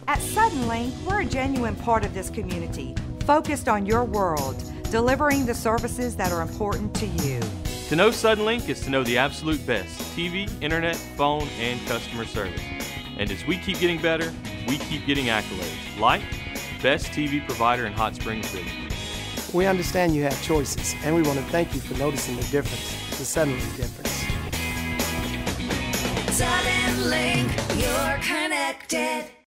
At Suddenlink, we're a genuine part of this community, focused on your world, delivering the services that are important to you. To know Suddenlink is to know the absolute best TV, internet, phone, and customer service. And as we keep getting better, we keep getting accolades, like Best TV Provider in Hot Springs Village. We understand you have choices, and we want to thank you for noticing the difference, the Suddenlink difference. Suddenlink, you're connected.